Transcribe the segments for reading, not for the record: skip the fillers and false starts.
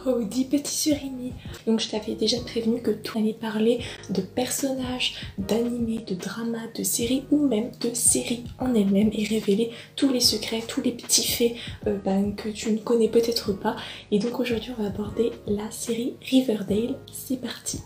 Howdy petit Surini. Donc je t'avais déjà prévenu que tout allait parler de personnages, d'animés, de dramas, de séries ou même de séries en elles-mêmes et révéler tous les secrets, tous les petits faits que tu ne connais peut-être pas. Et donc aujourd'hui on va aborder la série Riverdale. C'est parti.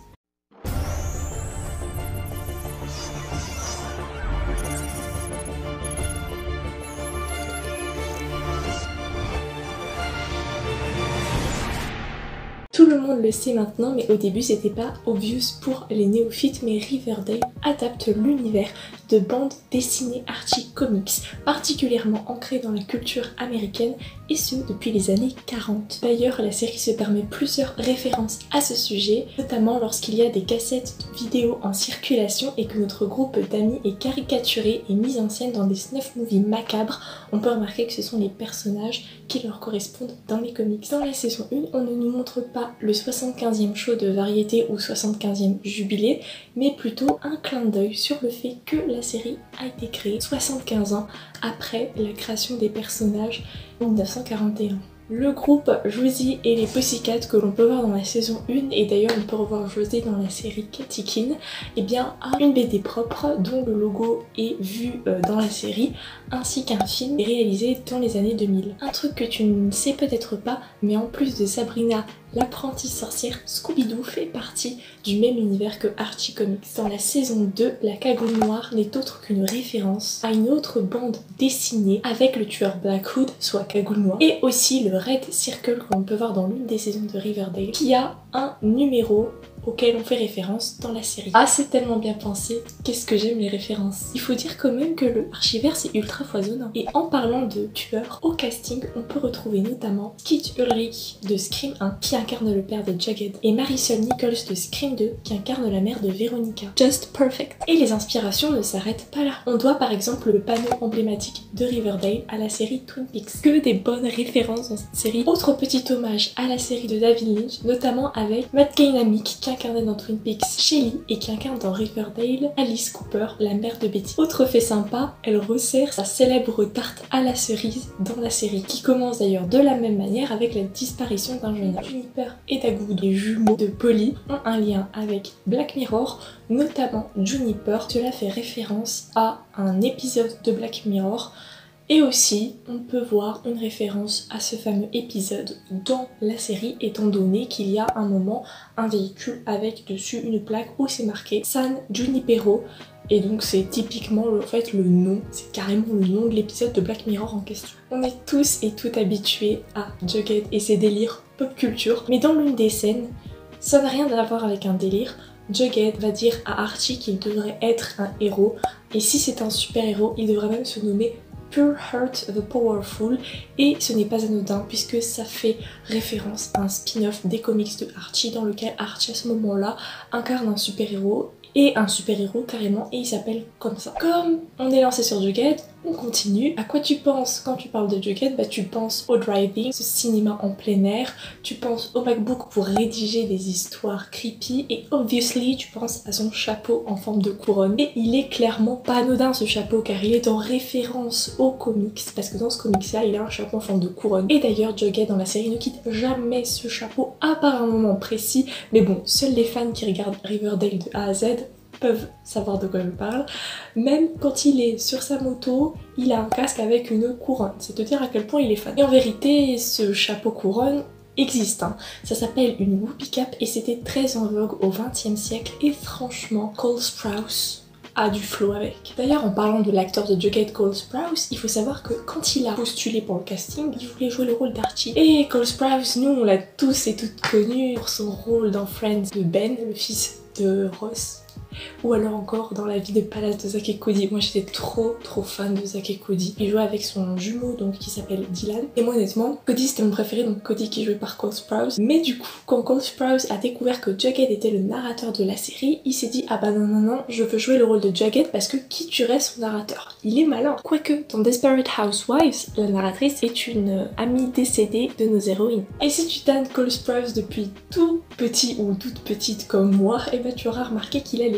Tout le monde le sait maintenant, mais au début c'était pas obvious pour les néophytes, mais Riverdale adapte l'univers de bandes dessinées Archie Comics, particulièrement ancrées dans la culture américaine, et ce depuis les années 40. D'ailleurs, la série se permet plusieurs références à ce sujet, notamment lorsqu'il y a des cassettes vidéo en circulation et que notre groupe d'amis est caricaturé et mis en scène dans des snuff movies macabres. On peut remarquer que ce sont les personnages qui leur correspondent dans les comics. Dans la saison 1, on ne nous montre pas le 75e show de variété ou 75e jubilé, mais plutôt un clin d'œil sur le fait que la série a été créée 75 ans après la création des personnages en 1941. Le groupe Josie et les Pussycats que l'on peut voir dans la saison 1, et d'ailleurs on peut revoir Josie dans la série Cattykin, eh bien a une BD propre dont le logo est vu dans la série, ainsi qu'un film réalisé dans les années 2000. Un truc que tu ne sais peut-être pas, mais en plus de Sabrina l'apprentie sorcière, Scooby-Doo fait partie du même univers que Archie Comics. Dans la saison 2, la cagoule noire n'est autre qu'une référence à une autre bande dessinée avec le tueur Black Hood, soit cagoule noire, et aussi le Red Circle qu'on peut voir dans l'une des saisons de Riverdale, qui a un numéro auquel on fait référence dans la série. Ah, c'est tellement bien pensé, qu'est-ce que j'aime les références. Il faut dire quand même que le Archiverse est ultra foisonnant. Et en parlant de tueurs, au casting, on peut retrouver notamment Kit Ulrich de Scream 1, qui incarne le père de Jughead, et Marisol Nichols de Scream 2, qui incarne la mère de Veronica. Just perfect. Et les inspirations ne s'arrêtent pas là. On doit par exemple le panneau emblématique de Riverdale à la série Twin Peaks. Que des bonnes références dans cette série. Autre petit hommage à la série de David Lynch, notamment avec Matt Gainamick, qui incarnait dans Twin Peaks Shelly et qui incarne dans Riverdale Alice Cooper, la mère de Betty. Autre fait sympa, elle resserre sa célèbre tarte à la cerise dans la série, qui commence d'ailleurs de la même manière avec la disparition d'un jeune homme. Juniper et Dagoud, les jumeaux de Polly, ont un lien avec Black Mirror, notamment Juniper. Cela fait référence à un épisode de Black Mirror. Et aussi, on peut voir une référence à ce fameux épisode dans la série, étant donné qu'il y a un moment un véhicule avec dessus une plaque où c'est marqué San Junipero. Et donc c'est typiquement en fait le nom, c'est carrément le nom de l'épisode de Black Mirror en question. On est tous et toutes habitués à Jughead et ses délires pop culture, mais dans l'une des scènes, ça n'a rien à voir avec un délire. Jughead va dire à Archie qu'il devrait être un héros, et si c'est un super héros, il devrait même se nommer Pure Heart the Powerful, et ce n'est pas anodin puisque ça fait référence à un spin-off des comics de Archie dans lequel Archie à ce moment-là incarne un super-héros, et un super-héros carrément, et il s'appelle comme ça. Comme on est lancé sur Jughead, on continue. À quoi tu penses quand tu parles de Jughead? Bah tu penses au driving, ce cinéma en plein air, tu penses au MacBook pour rédiger des histoires creepy, et obviously tu penses à son chapeau en forme de couronne. Et il est clairement pas anodin ce chapeau, car il est en référence aux comics, parce que dans ce comics là il a un chapeau en forme de couronne. Et d'ailleurs Jughead dans la série ne quitte jamais ce chapeau à part un moment précis, mais bon, seuls les fans qui regardent Riverdale de A à Z peuvent savoir de quoi je parle. Même quand il est sur sa moto, il a un casque avec une couronne, c'est te dire à quel point il est fan. Et en vérité, ce chapeau couronne existe, hein. Ça s'appelle une whoopee cap et c'était très en vogue au XXe siècle, et franchement, Cole Sprouse a du flow avec. D'ailleurs, en parlant de l'acteur de Jughead, Cole Sprouse, il faut savoir que quand il a postulé pour le casting, il voulait jouer le rôle d'Archie. Et Cole Sprouse, nous on l'a tous et toutes connu pour son rôle dans Friends de Ben, le fils de Ross, ou alors encore dans La vie de palace de Zack et Cody. Moi j'étais trop fan de Zack et Cody. Il jouait avec son jumeau donc qui s'appelle Dylan, et moi honnêtement Cody c'était mon préféré, donc Cody qui jouait par Cole Sprouse. Mais du coup quand Cole Sprouse a découvert que Jughead était le narrateur de la série, il s'est dit ah bah non, je veux jouer le rôle de Jughead parce que qui tuerait son narrateur? Il est malin. Quoique dans Desperate Housewives, la narratrice est une amie décédée de nos héroïnes. Et si tu tannes Cole Sprouse depuis tout petit ou toute petite comme moi, et bah tu auras remarqué qu'il a les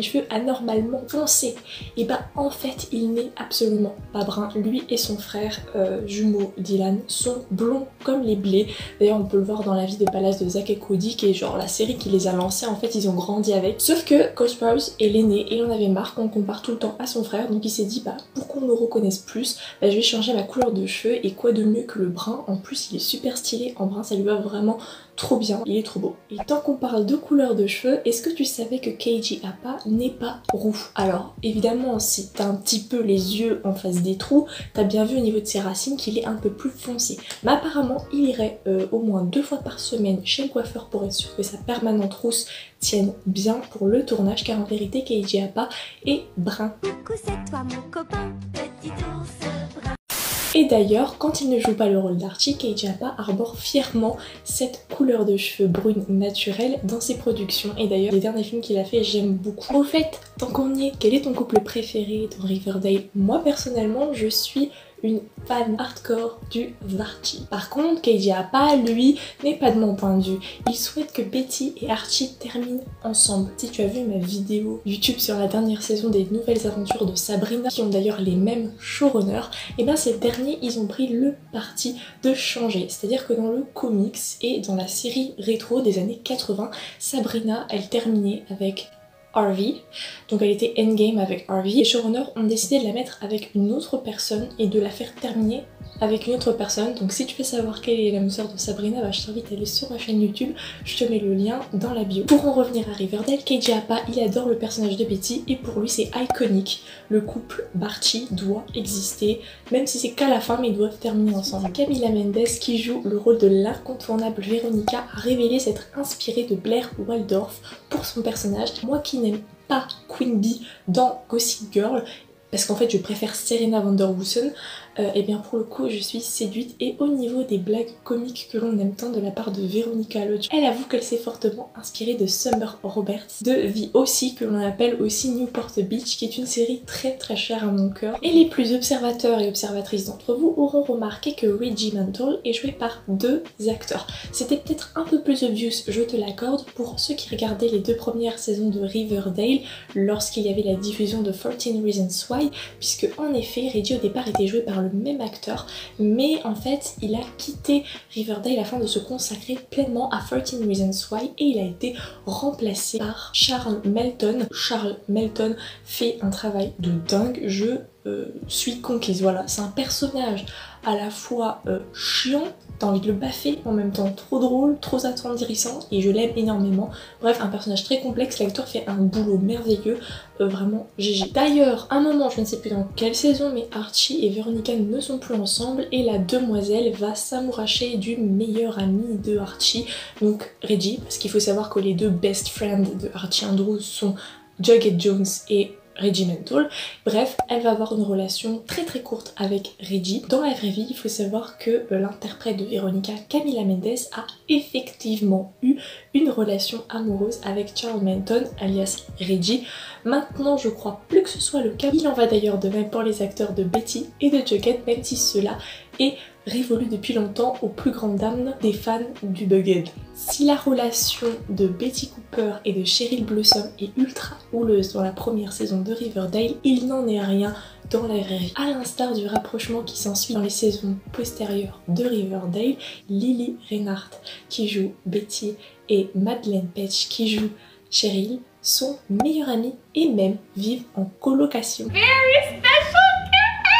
les cheveux anormalement foncés. Et bah en fait il n'est absolument pas brun. Lui et son frère jumeau Dylan sont blonds comme les blés. D'ailleurs on peut le voir dans la vie de Palace de Zack et Cody qui est genre la série qui les a lancés, en fait ils ont grandi avec. Sauf que Cole Sprouse est l'aîné et il en avait marre qu'on compare tout le temps à son frère, donc il s'est dit bah pour qu'on me reconnaisse plus, bah, je vais changer ma couleur de cheveux et quoi de mieux que le brun. En plus il est super stylé en brun, ça lui va vraiment trop bien, il est trop beau. Et tant qu'on parle de couleur de cheveux, est-ce que tu savais que Keiji Apa n'est pas roux? Alors évidemment si t'as un petit peu les yeux en face des trous, t'as bien vu au niveau de ses racines qu'il est un peu plus foncé. Mais apparemment il irait au moins 2 fois par semaine chez le coiffeur pour être sûr que sa permanente rousse tienne bien pour le tournage, car en vérité Keiji Apa est brun. Coucou, c'est toi mon copain, petit ours brun. Et d'ailleurs, quand il ne joue pas le rôle d'Archie, Keiji Apa arbore fièrement cette couleur de cheveux brune naturelle dans ses productions. Et d'ailleurs, les derniers films qu'il a fait, j'aime beaucoup. Au fait, tant qu'on y est, quel est ton couple préféré dans Riverdale? Moi personnellement, je suis une fan hardcore du Archie. Par contre, Keiji Apa, lui, n'est pas de mon point de vue. Il souhaite que Betty et Archie terminent ensemble. Si tu as vu ma vidéo YouTube sur la dernière saison des nouvelles aventures de Sabrina, qui ont d'ailleurs les mêmes showrunners, et bien ces derniers, ils ont pris le parti de changer. C'est-à-dire que dans le comics et dans la série rétro des années 80, Sabrina, elle terminait avec Harvey, donc elle était endgame avec Harvey. Les showrunners ont décidé de la mettre avec une autre personne et de la faire terminer avec une autre personne. Donc si tu veux savoir quelle est l'âme sœur de Sabrina, bah, je t'invite à aller sur ma chaîne YouTube, je te mets le lien dans la bio. Pour en revenir à Riverdale, Keiji Apa, il adore le personnage de Betty et pour lui c'est iconique. Le couple Barty doit exister, même si c'est qu'à la fin, mais ils doivent terminer ensemble. Camila Mendes, qui joue le rôle de l'incontournable Veronica, a révélé s'être inspirée de Blair Waldorf pour son personnage. Moi qui n'aime pas Queen Bee dans Gossip Girl, parce qu'en fait je préfère Serena van der Woodsen, et bien pour le coup je suis séduite. Et au niveau des blagues comiques que l'on aime tant de la part de Veronica Lodge, elle avoue qu'elle s'est fortement inspirée de Summer Roberts de The O.C., que l'on appelle aussi Newport Beach, qui est une série très très chère à mon cœur. Et les plus observateurs et observatrices d'entre vous auront remarqué que Reggie Mantle est joué par 2 acteurs. C'était peut-être un peu plus obvious, je te l'accorde, pour ceux qui regardaient les 2 premières saisons de Riverdale lorsqu'il y avait la diffusion de 13 Reasons Why, puisque en effet Reggie au départ était joué par le même acteur, mais en fait il a quitté Riverdale afin de se consacrer pleinement à 13 Reasons Why et il a été remplacé par Charles Melton. Charles Melton fait un travail de dingue, je suis conquise. Voilà, c'est un personnage à la fois chiant, t'as envie de le baffer, en même temps trop drôle, trop attendrissant, et je l'aime énormément. Bref, un personnage très complexe, l'acteur fait un boulot merveilleux, vraiment GG. D'ailleurs, un moment, je ne sais plus dans quelle saison, mais Archie et Veronica ne sont plus ensemble et la demoiselle va s'amouracher du meilleur ami de Archie, donc Reggie, parce qu'il faut savoir que les 2 best friends de Archie Andrews sont Jughead Jones et Reggie Mantle. Bref, elle va avoir une relation très très courte avec Reggie. Dans la vraie vie, il faut savoir que l'interprète de Veronica, Camila Mendes, a effectivement eu une relation amoureuse avec Charles Melton, alias Reggie. Maintenant, je crois plus que ce soit le cas. Il en va d'ailleurs de même pour les acteurs de Betty et de Jughead, même si cela est révolu depuis longtemps aux plus grandes dames des fans du Bughead. Si la relation de Betty Cooper et de Cheryl Blossom est ultra houleuse dans la première saison de Riverdale, il n'en est rien dans la vraie vie. À l'instar du rapprochement qui s'ensuit dans les saisons postérieures de Riverdale, Lily Reinhardt qui joue Betty et Madeleine Petsch qui joue Cheryl sont meilleures amies et même vivent en colocation. Very special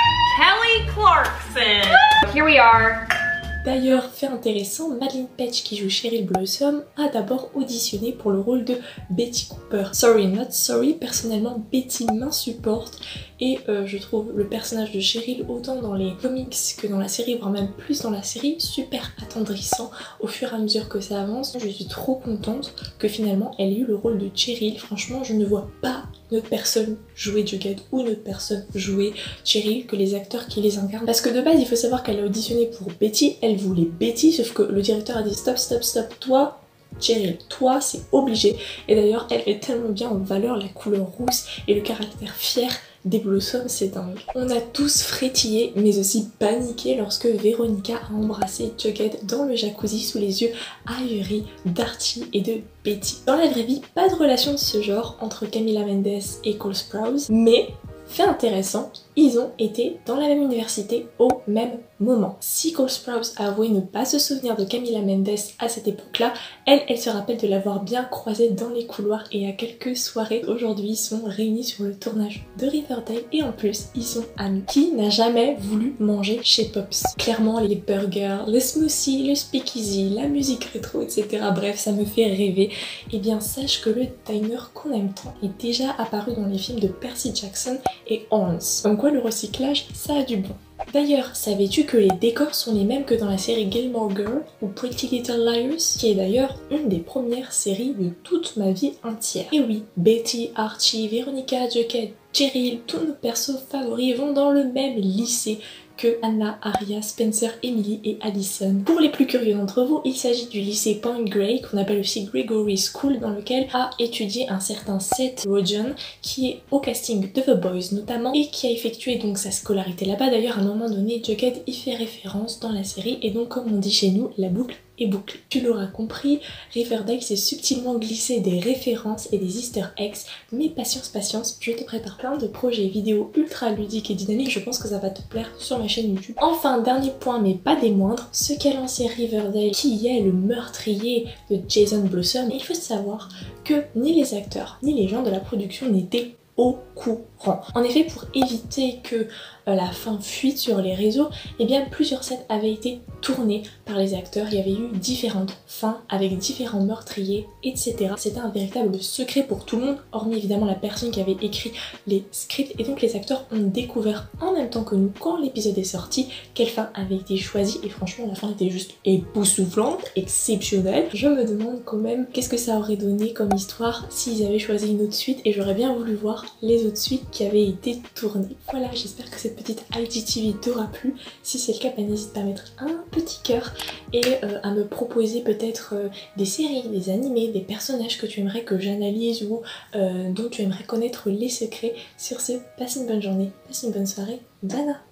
Kelly Clarkson. Here we are. D'ailleurs, fait intéressant, Madeleine Petsch qui joue Cheryl Blossom a d'abord auditionné pour le rôle de Betty Cooper. Sorry not sorry, personnellement Betty m'insupporte et je trouve le personnage de Cheryl autant dans les comics que dans la série, voire même plus dans la série, super attendrissant au fur et à mesure que ça avance. Je suis trop contente que finalement elle ait eu le rôle de Cheryl. Franchement, je ne vois pas une autre personne jouer Jughead ou une autre personne jouer Cheryl que les acteurs qui les incarnent. Parce que de base, il faut savoir qu'elle a auditionné pour Betty, elle voulait Betty, sauf que le directeur a dit stop, stop, stop, toi, Cheryl, toi, c'est obligé. Et d'ailleurs, elle met tellement bien en valeur la couleur rousse et le caractère fier des Blossoms, c'est dingue. On a tous frétillé mais aussi paniqué lorsque Veronica a embrassé Jughead dans le jacuzzi sous les yeux ahuris d'Archie et de Betty. Dans la vraie vie, pas de relation de ce genre entre Camila Mendes et Cole Sprouse, mais fait intéressant, ils ont été dans la même université au même moment. Si Cole Sprouse a avoué ne pas se souvenir de Camila Mendes à cette époque-là, elle se rappelle de l'avoir bien croisée dans les couloirs et à quelques soirées. Aujourd'hui, ils sont réunis sur le tournage de Riverdale et en plus, ils sont amis. Qui n'a jamais voulu manger chez Pops? Clairement, les burgers, les smoothies, le speakeasy, la musique rétro, etc. Bref, ça me fait rêver. Eh bien, sache que le diner qu'on aime tant est déjà apparu dans les films de Percy Jackson et Horns. Comme quoi, le recyclage, ça a du bon. D'ailleurs, savais-tu que les décors sont les mêmes que dans la série Gilmore Girls ou Pretty Little Liars, qui est d'ailleurs une des premières séries de toute ma vie entière. Et oui, Betty, Archie, Veronica, Jughead, Cheryl, tous nos persos favoris vont dans le même lycée que Anna, Arya, Spencer, Emily et Addison. Pour les plus curieux d'entre vous, il s'agit du lycée Point Grey, qu'on appelle aussi Gregory School, dans lequel a étudié un certain Seth Rogen, qui est au casting de The Boys notamment, et qui a effectué donc sa scolarité là-bas. D'ailleurs, à un moment donné, Jughead y fait référence dans la série, et donc comme on dit chez nous, la boucle est bouclée. Tu l'auras compris, Riverdale s'est subtilement glissé des références et des easter eggs, mais patience, patience, je te prépare plein de projets vidéo ultra ludiques et dynamiques, je pense que ça va te plaire sur ma chaîne YouTube. Enfin, dernier point mais pas des moindres, ce qu'a lancé Riverdale, qui est le meurtrier de Jason Blossom, et il faut savoir que ni les acteurs ni les gens de la production n'étaient au courant. En effet, pour éviter que la fin fuite sur les réseaux, eh bien plusieurs scènes avaient été tournées par les acteurs, il y avait eu différentes fins avec différents meurtriers, etc. C'était un véritable secret pour tout le monde, hormis évidemment la personne qui avait écrit les scripts, et donc les acteurs ont découvert en même temps que nous, quand l'épisode est sorti, quelle fin avait été choisie, et franchement la fin était juste époustouflante, exceptionnelle. Je me demande quand même qu'est-ce que ça aurait donné comme histoire s'ils avaient choisi une autre suite, et j'aurais bien voulu voir les autres suites qui avaient été tournées. Voilà, j'espère que cette petite IGTV t'aura plu. Si c'est le cas, n'hésite pas à mettre un petit cœur et à me proposer peut-être des séries, des animés, des personnages que tu aimerais que j'analyse ou dont tu aimerais connaître les secrets. Sur ce, passe une bonne journée, passe une bonne soirée, Dana.